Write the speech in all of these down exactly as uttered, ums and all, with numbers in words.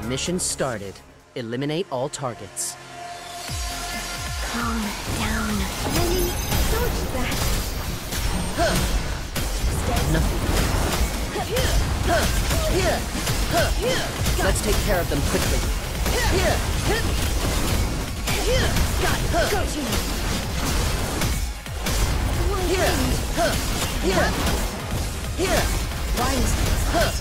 Mission started. Eliminate all targets. Calm down. Ellie, dodge that. Nothing. Let's take care of them quickly. Got it. Go to you. Why is this?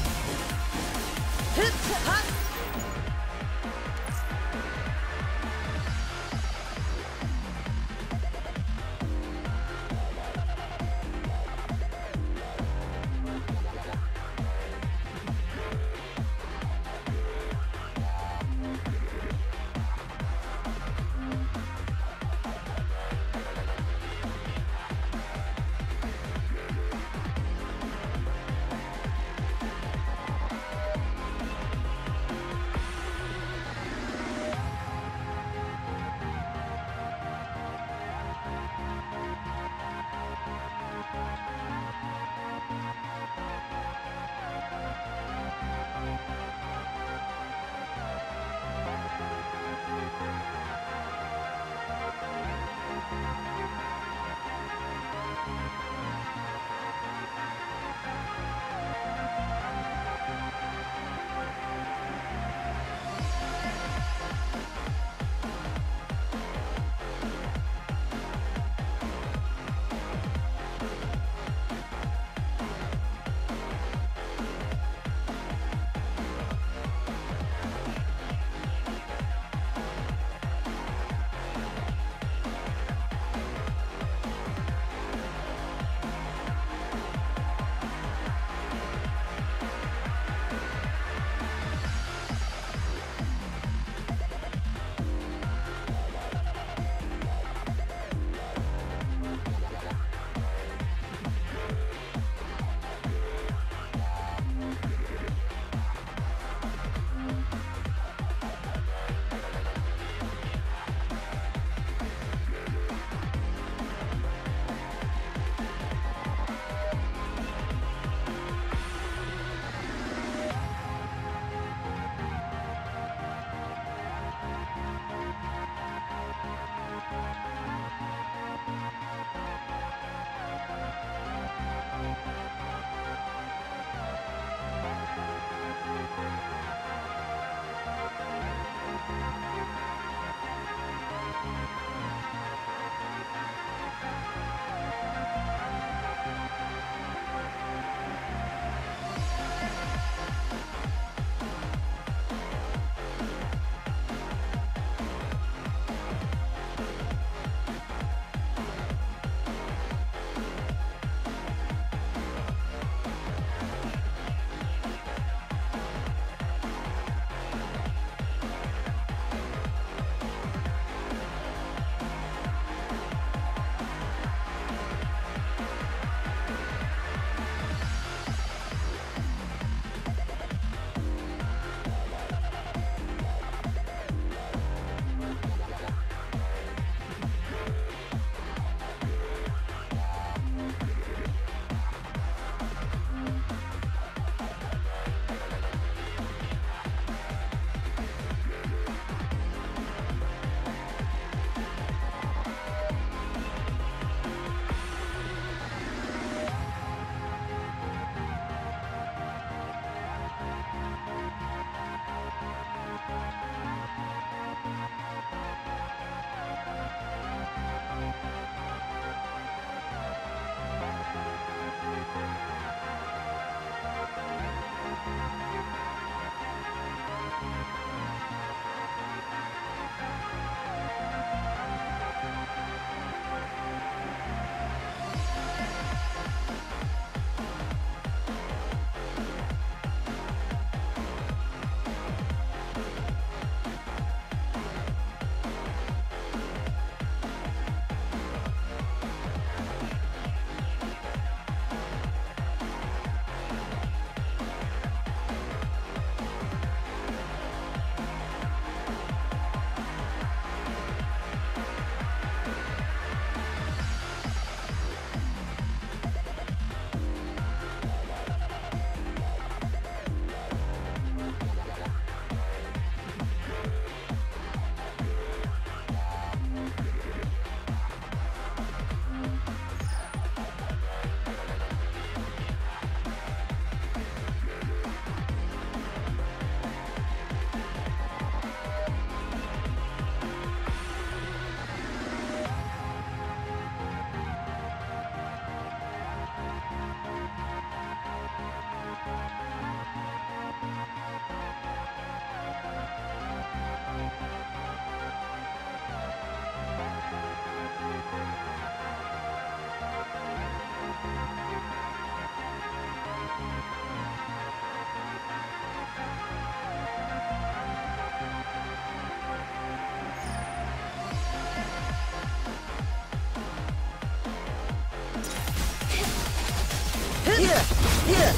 Here! Here!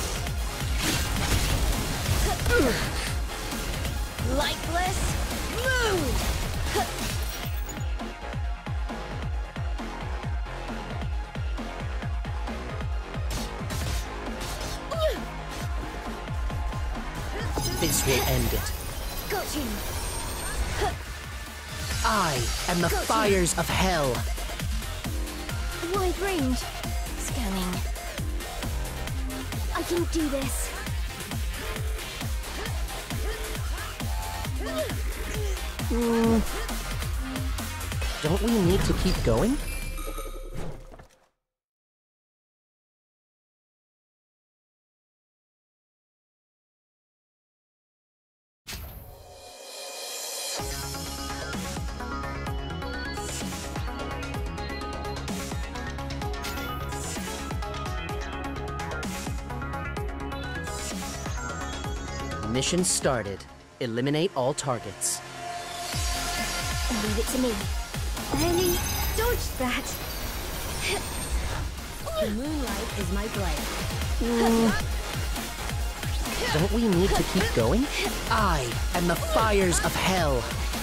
Lifeless, move! This will end it. Got you! I am the Got you. fires of hell. Wide range. Scanning. I can do this. Hmm. Don't we need to keep going? Mission started. Eliminate all targets. Leave it to me. Barely dodged that. The moonlight is my blade. Don't we need to keep going? I am the fires of hell.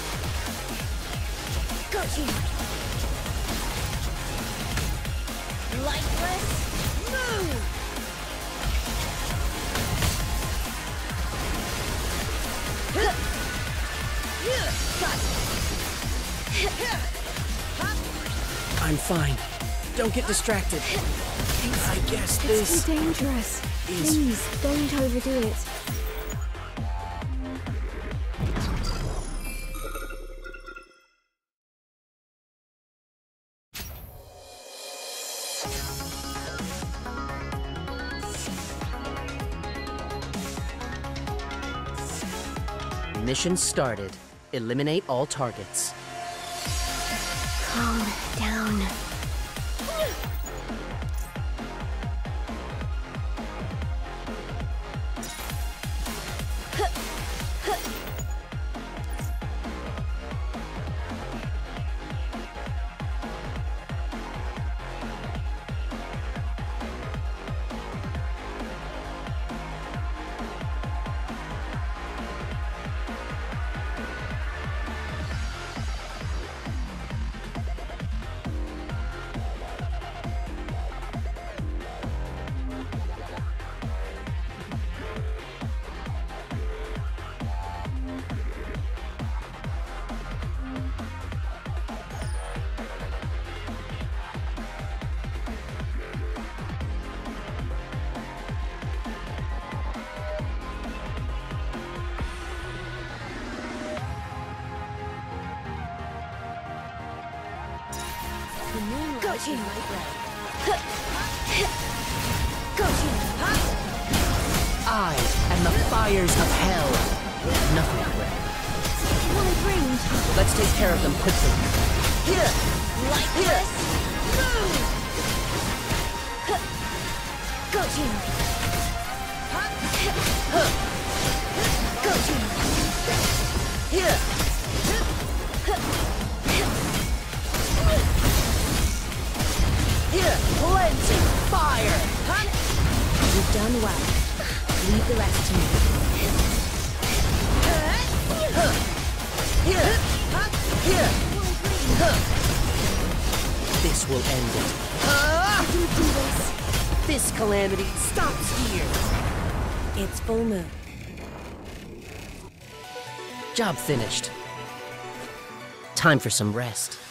Got you. Lightless, move! I'm fine. Don't get distracted. I guess It's this too dangerous. is- Please, don't overdo it. Mission started. Eliminate all targets. Calm down. Got you. Got you. I am the fires of hell. Nothing left. Wide range. Let's take care of them quickly. Here! Lightless, move! Got you. Got you. Here! Here! Cleansing fire! You've done well. Leave the rest to me. Here! Here! This will end it. I can do this. This calamity stops here. It's full moon. Job finished. Time for some rest.